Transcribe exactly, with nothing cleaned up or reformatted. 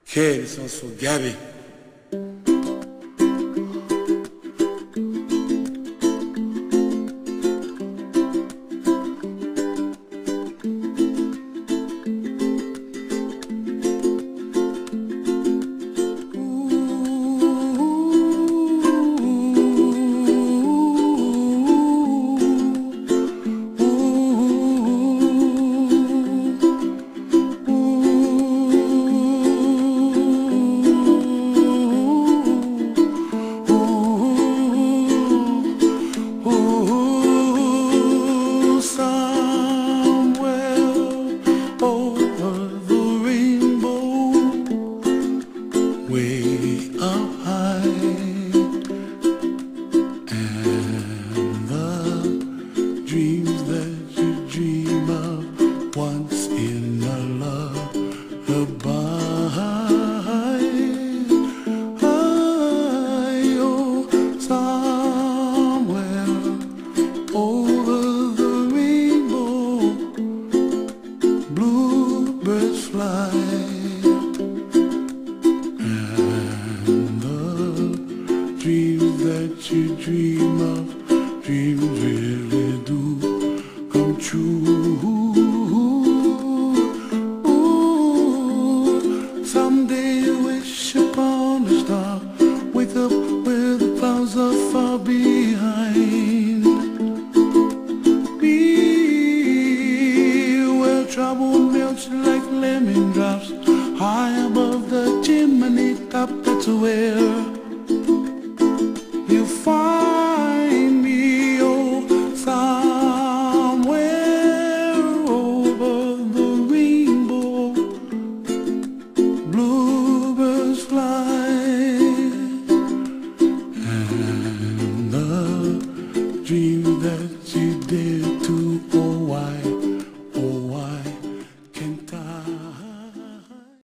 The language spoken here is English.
K, this one's for Gabby. Way up high, and the dreams that you dream of once in a lullaby. Oh, somewhere over the rainbow, bluebirds fly. Dreams that you dream of, dreams really do come true. Ooh, someday you wish upon a star, wake up where the clouds are far behind. Be where trouble melts like lemon drops, high above the chimney top. That's where you find me, oh, somewhere over the rainbow, bluebirds fly, and the dreams that you